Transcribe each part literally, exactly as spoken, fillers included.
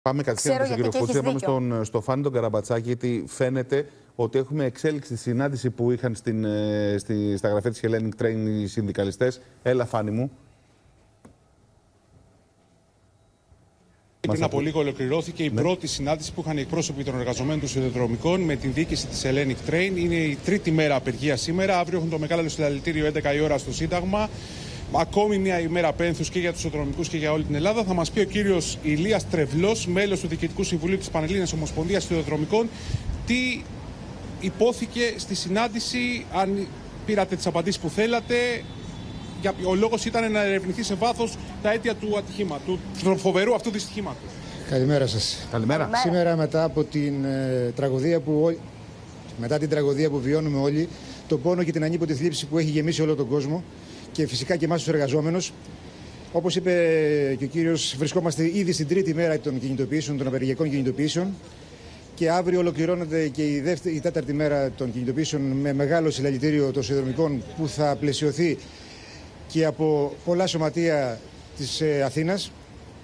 Πάμε κατευθείαν στον κύριο Φούτση, πάμε στον, στο Φάνη τον Καραμπατσάκη, γιατί φαίνεται ότι έχουμε εξέλιξη στη συνάντηση που είχαν στην, στη, στα γραφεία της Hellenic Train οι συνδικαλιστές. Έλα, Φάνη μου. Πριν από λίγο ολοκληρώθηκε η ναι. πρώτη συνάντηση που είχαν οι εκπρόσωποι των εργαζομένων των σιδηροδρομικών με την διοίκηση της Hellenic Train. Είναι η τρίτη μέρα απεργία σήμερα. Αύριο έχουν το μεγάλο συλλαλητήριο έντεκα η ώρα στο Σύνταγμα. Ακόμη μια ημέρα πένθους και για τους σιδηροδρομικούς και για όλη την Ελλάδα. Θα μας πει ο κύριος Ηλίας Τρευλός, μέλος του Διοικητικού Συμβουλίου της Πανελλήνιας Ομοσπονδίας Σιδηροδρομικών, τι υπόθηκε στη συνάντηση, αν πήρατε τις απαντήσεις που θέλατε. Ο λόγος ήταν να ερευνηθεί σε βάθος τα αίτια του ατυχήματος, του φοβερού αυτού δυστυχήματος. Καλημέρα σας. Καλημέρα. Σήμερα, μετά από την ε, τραγωδία που, μετά την τραγωδία που βιώνουμε όλοι, το πόνο και την ανίποτη θλίψη που έχει γεμίσει όλο τον κόσμο και φυσικά και εμάς τους εργαζόμενους, όπως είπε και ο κύριος, βρισκόμαστε ήδη στην τρίτη μέρα των κινητοποιήσεων, των απεργιακών κινητοποιήσεων. Και αύριο ολοκληρώνεται και η, δεύτερη, η τέταρτη μέρα των κινητοποιήσεων με μεγάλο συλλαλητήριο των σιδηροδρομικών που θα πλαισιωθεί και από πολλά σωματεία της ε, Αθήνας.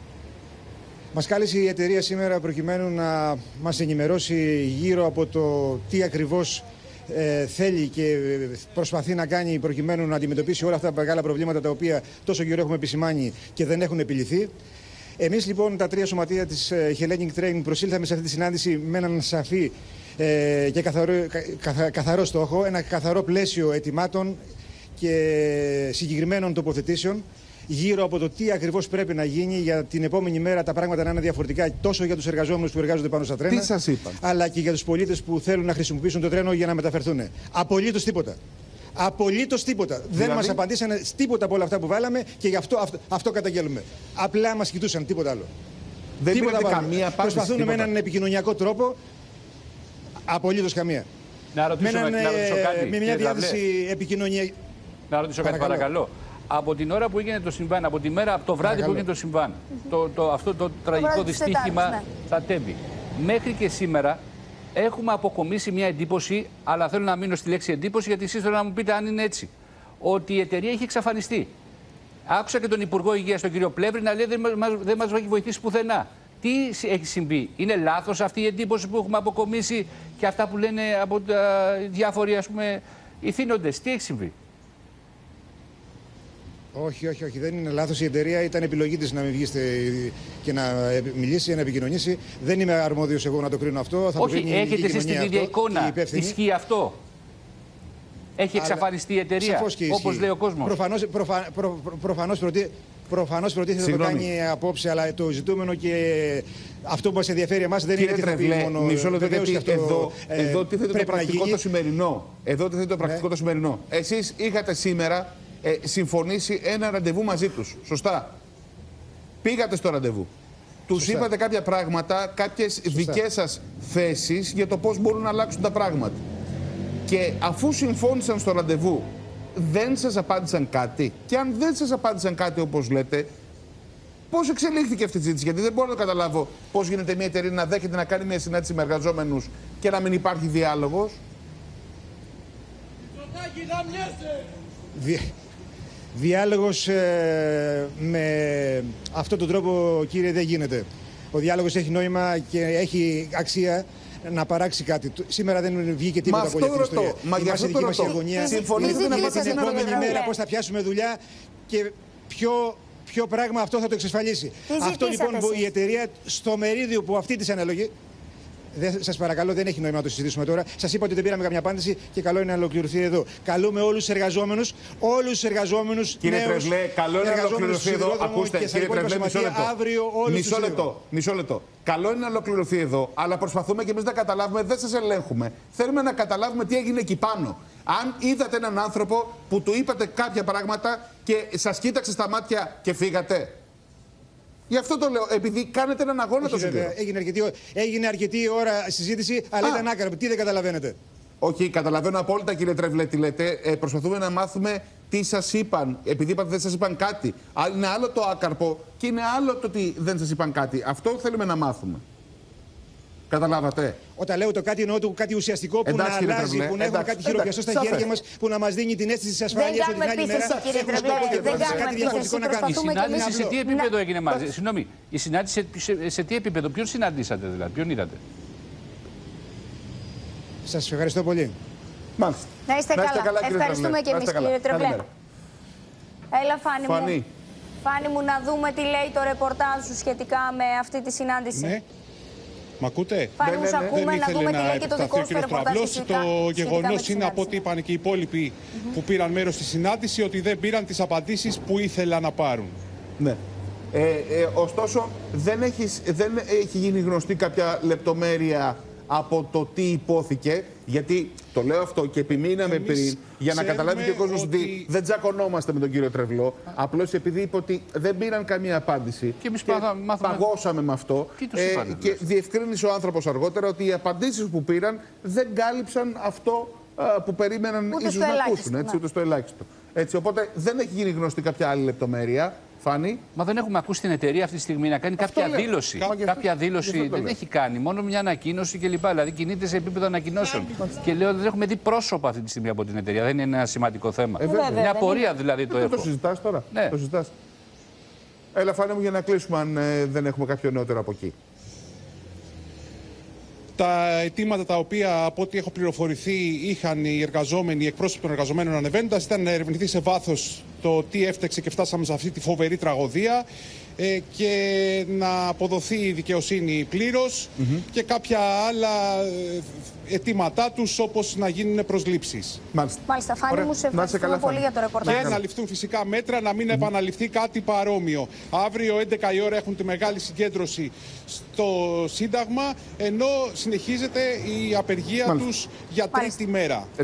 Μας κάλεσε η εταιρεία σήμερα προκειμένου να μας ενημερώσει γύρω από το τι ακριβώς ε, θέλει και προσπαθεί να κάνει προκειμένου να αντιμετωπίσει όλα αυτά τα μεγάλα προβλήματα τα οποία τόσο καιρό έχουμε επισημάνει και δεν έχουν επιληθεί. Εμείς λοιπόν τα τρία σωματεία της Hellenic Train προσήλθαμε σε αυτή τη συνάντηση με έναν σαφή ε, και καθαρό, καθα, καθαρό στόχο, ένα καθαρό πλαίσιο ετοιμάτων και συγκεκριμένων τοποθετήσεων γύρω από το τι ακριβώς πρέπει να γίνει για την επόμενη μέρα, τα πράγματα να είναι διαφορετικά τόσο για τους εργαζόμενους που εργάζονται πάνω στα τρένα, τι σας είπαν, αλλά και για τους πολίτες που θέλουν να χρησιμοποιήσουν το τρένο για να μεταφερθούν. Απολύτως τίποτα. Απολύτως τίποτα. Δηλαδή... Δεν μας απαντήσανε τίποτα από όλα αυτά που βάλαμε και γι' αυτό, αυτό, αυτό καταγγέλουμε. Απλά μας κοιτούσαν, τίποτα άλλο. Δεν τίποτα καμία απάντηση. Προσπαθούν με έναν επικοινωνιακό τρόπο. Απολύτως καμία. Να ρωτήσω, με, να ρωτήσω κάτι. Με μια διάθεση επικοινωνία. Να ρωτήσω κάτι, παρακαλώ. Από την ώρα που έγινε το συμβάν, από τη μέρα, από το βράδυ παρακαλώ. που έγινε το συμβάν, mm-hmm. το, το, αυτό το τραγικό δυστύχημα ναι. στα Τέμπη, μέχρι και σήμερα έχουμε αποκομίσει μια εντύπωση, αλλά θέλω να μείνω στη λέξη εντύπωση, γιατί εσείς θέλω να μου πείτε αν είναι έτσι, ότι η εταιρεία έχει εξαφανιστεί. Άκουσα και τον Υπουργό Υγείας, τον κύριο Πλεύρη, να λέει δεν μας, δεν μας έχει βοηθήσει πουθενά. Τι έχει συμβεί, είναι λάθος αυτή η εντύπωση που έχουμε αποκομίσει και αυτά που λένε από τα διάφοροι ας πούμε ηθήνοντες, τι έχει συμβεί? Όχι, όχι, όχι. Δεν είναι λάθος. Η εταιρεία ήταν επιλογή της να μην βγει και να μιλήσει, να επικοινωνήσει. Δεν είμαι αρμόδιος εγώ να το κρίνω αυτό. Θα όχι, το έχετε εσείς την ίδια εικόνα. Ισχύει αυτό? Έχει εξαφανιστεί η εταιρεία, όπως λέει ο κόσμος? Προφανώς, προφα, προ, προ, προφανώς, προτι, προφανώς προτίθεται να το κάνει απόψε, αλλά το ζητούμενο και αυτό που μας ενδιαφέρει εμάς δεν είναι τι θα πει μόνο. Μισό λεπτό, γιατί εδώ, ε, εδώ τίθεται το πρακτικό το σημερινό. Εδώ τίθεται το πρακτικό ναι. το σημερινό. Εσείς είχατε σήμερα Ε, συμφωνήσει ένα ραντεβού μαζί τους. Σωστά. Πήγατε στο ραντεβού. Τους Σωστά. είπατε κάποια πράγματα, κάποιες Σωστά. δικές σας θέσεις για το πώς μπορούν να αλλάξουν τα πράγματα. Και αφού συμφώνησαν στο ραντεβού, δεν σας απάντησαν κάτι? Και αν δεν σας απάντησαν κάτι όπως λέτε, πώς εξελίχθηκε αυτή η συζήτηση? Γιατί δεν μπορώ να καταλάβω πώς γίνεται μια εταιρεία να δέχεται να κάνει μια συνάντηση με εργαζόμενους και να μην υπάρχει διάλογος. Δι... Διάλογος ε, με αυτόν τον τρόπο, κύριε, δεν γίνεται. Ο διάλογος έχει νόημα και έχει αξία να παράξει κάτι. Σήμερα δεν βγήκε τίποτα από αυτή την ιστορία. Μα για αυτό το ρωτώ. Συμφωνείτε να μας την επόμενη μέρα πώς θα πιάσουμε δουλειά και ποιο, ποιο πράγμα αυτό θα το εξασφαλίσει. Αυτό λοιπόν που η εταιρεία στο μερίδιο που αυτή της αναλογεί. Σας παρακαλώ, δεν έχει νόημα να το συζητήσουμε τώρα. Σας είπα ότι δεν πήραμε καμιά απάντηση και καλό είναι να ολοκληρωθεί εδώ. Καλούμε όλους τους εργαζόμενους, όλους τους εργαζόμενους. Κύριε Τρευλέ, καλό είναι να ολοκληρωθεί εδώ. Ακούστε, κύριε Τρευλέ, μισό λεπτό. Μισό λεπτό, μισό λεπτό. Καλό είναι να ολοκληρωθεί εδώ, αλλά προσπαθούμε και εμείς να καταλάβουμε, δεν σας ελέγχουμε. Θέλουμε να καταλάβουμε τι έγινε εκεί πάνω. Αν είδατε έναν άνθρωπο που του είπατε κάποια πράγματα και σας κοίταξε στα μάτια και φύγατε. Γι' αυτό το λέω, επειδή κάνετε έναν αγώνα το συμπλήρω. Έγινε αρκετή, έγινε αρκετή ώρα συζήτηση, αλλά Α. ήταν άκαρο. Τι δεν καταλαβαίνετε? Όχι, καταλαβαίνω απόλυτα, κύριε Τρευλέ, τι λέτε. Ε, προσπαθούμε να μάθουμε τι σας είπαν. Επειδή είπατε δεν σας είπαν κάτι. Είναι άλλο το άκαρπο και είναι άλλο το ότι δεν σας είπαν κάτι. Αυτό θέλουμε να μάθουμε. Καταλάβατε. Όταν λέω το κάτι εννοώ το κάτι ουσιαστικό που Εντάξει, να κύριε αλλάζει, Τρεβλέ, που να έχουμε εντάξει, κάτι χειροπιαστό στα εντάξει, χέρια μας, που να μας δίνει την αίσθηση της ασφάλειας ότι την άλλη μέρα κύριε έχουμε Τρεβλέ, σκοπό και δεν πρόθεση κάνουμε κάτι διαφορετικό να επίθεση. κάνουμε. Η συνάντηση σε απλό. τι επίπεδο Να- έγινε μαζί? Συγγνώμη, η συνάντηση σε, σε, σε τι επίπεδο, ποιον συναντήσατε δηλαδή, ποιον είδατε? Σας ευχαριστώ πολύ. Μάλιστα. Να είστε καλά. κύριε Ευχαριστούμε Τρεβλέ. και Να εμείς, είστε καλά. κύριε Τρεβλέ. Καλημέρα. Έλα, Φάνη μου. Φανή. Φάνη μου, να δούμε τι λέει το ρεπορτάζ σου σχετικά με αυτή τη συνάντηση. Ναι. Μ' ακούτε? Φάνη Ναι, μου, ναι, σ' ναι. ακούμε, Δεν να ήθελε δούμε τι να λέει και το επεκταθεί δικό ο σου κύριος ρεπορτάζ. Τραυλός. σχετικά- Το σχετικά με γεγονός τη είναι από συνάντηση. ό,τι είπαν και οι υπόλοιποι που πήραν μέρος στη συνάντηση ότι δεν πήραν τις απαντήσεις που ήθελαν να πάρουν. Ναι. Ε, ε, ωστόσο, δεν έχει, δεν έχει γίνει γνωστή κάποια λεπτομέρεια από το τι υπόθηκε. Γιατί το λέω αυτό και επιμείναμε Εμείς πριν για να ξέρουμε καταλάβει και ο κόσμος ότι... ότι δεν τζακωνόμαστε με τον κύριο Τρεβλό. Απλώς επειδή είπε ότι δεν πήραν καμία απάντηση. Και εμείς μάθαμε- μάθαμε- παγώσαμε με αυτό. Τι τους είπανε, και δηλαδή? διευκρίνησε ο άνθρωπος αργότερα ότι οι απαντήσεις που πήραν δεν κάλυψαν αυτό α, που περίμεναν Ούτε ίσως στο να ελάχιστο, ακούσουν. Έτσι, ναι. ούτε στο ελάχιστο. Έτσι, οπότε δεν έχει γίνει γνωστή κάποια άλλη λεπτομέρεια. Φάνη. Μα δεν έχουμε ακούσει την εταιρεία αυτή τη στιγμή να κάνει Αυτό κάποια λέω. δήλωση. Μα γι' αυτό- Κάποια γι' δήλωση αυτό το δεν λέω. έχει κάνει. Μόνο μια ανακοίνωση κλπ. Δηλαδή κινείται σε επίπεδο ανακοινώσεων. Και λέω δεν έχουμε δει πρόσωπα αυτή τη στιγμή από την εταιρεία. Δεν είναι ένα σημαντικό θέμα. Ε, βέβαια. Μια πορεία δηλαδή το Δεν το έχω. συζητάς τώρα. Ναι. Το συζητάς. Έλα, Φάνη μου, για να κλείσουμε αν ε, δεν έχουμε κάποιο νεότερο από εκεί. Τα αιτήματα τα οποία, από ό,τι έχω πληροφορηθεί, είχαν οι εργαζόμενοι, οι εκπρόσωποι των εργαζομένων ανεβαίνοντας, ήταν να ερευνηθεί σε βάθος το τι έφταξε και φτάσαμε σε αυτή τη φοβερή τραγωδία ε, και να αποδοθεί η δικαιοσύνη πλήρως και κάποια άλλα ε, αιτήματά τους, όπως να γίνουν προσλήψεις. Μάλιστα. Μάλιστα, Φάνη Ωραία. μου, σε Να είσαι ευχαριστούμε καλά, πολύ Φάνη. για το ρεπορτάζ. Και να ληφθούν φυσικά μέτρα να μην επαναληφθεί κάτι παρόμοιο. Αύριο έντεκα η ώρα έχουν τη μεγάλη συγκέντρωση στο Σύνταγμα, ενώ συνεχίζεται η απεργία Μάλιστα. τους για Μάλιστα. τρίτη μέρα.